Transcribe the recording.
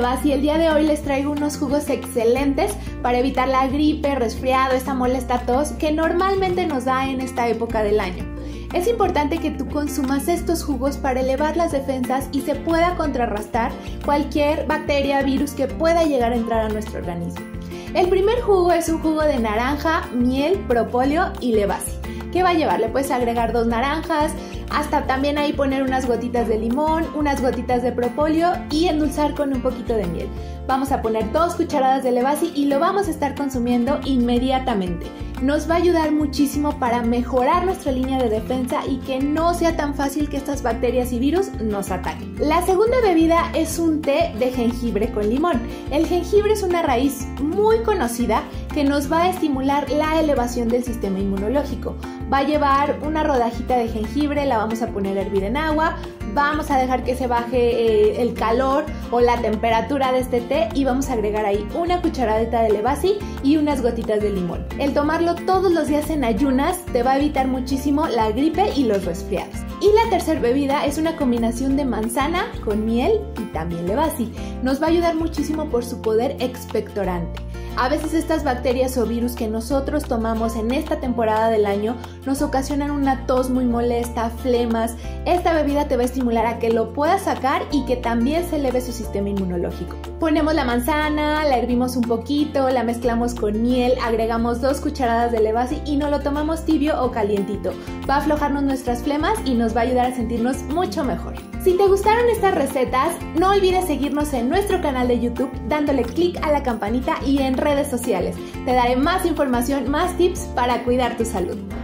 Levasi, el día de hoy les traigo unos jugos excelentes para evitar la gripe, resfriado, esta molesta tos que normalmente nos da en esta época del año. Es importante que tú consumas estos jugos para elevar las defensas y se pueda contrarrestar cualquier bacteria, virus que pueda llegar a entrar a nuestro organismo. El primer jugo es un jugo de naranja, miel, propóleo y Levasi. ¿Qué va a llevar? Le puedes agregar 2 naranjas, hasta también ahí poner unas gotitas de limón, unas gotitas de propóleo y endulzar con un poquito de miel. Vamos a poner 2 cucharadas de Levasi y lo vamos a estar consumiendo inmediatamente. Nos va a ayudar muchísimo para mejorar nuestra línea de defensa y que no sea tan fácil que estas bacterias y virus nos ataquen. La segunda bebida es un té de jengibre con limón. El jengibre es una raíz muy conocida que nos va a estimular la elevación del sistema inmunológico. Va a llevar una rodajita de jengibre, la vamos a poner a hervir en agua, vamos a dejar que se baje el calor o la temperatura de este té y vamos a agregar ahí una cucharadita de Levasi y unas gotitas de limón. El tomarlo todos los días en ayunas te va a evitar muchísimo la gripe y los resfriados. Y la tercera bebida es una combinación de manzana con miel y también Levasi. Nos va a ayudar muchísimo por su poder expectorante. A veces estas bacterias o virus que nosotros tomamos en esta temporada del año nos ocasionan una tos muy molesta, flemas. Esta bebida te va a estimular a que lo puedas sacar y que también se eleve su sistema inmunológico. Ponemos la manzana, la hervimos un poquito, la mezclamos con miel, agregamos 2 cucharadas de Levasi y nos lo tomamos tibio o calientito. Va a aflojarnos nuestras flemas y nos va a ayudar a sentirnos mucho mejor. Si te gustaron estas recetas, no olvides seguirnos en nuestro canal de YouTube dándole clic a la campanita y en redes sociales. Te daré más información, más tips para cuidar tu salud.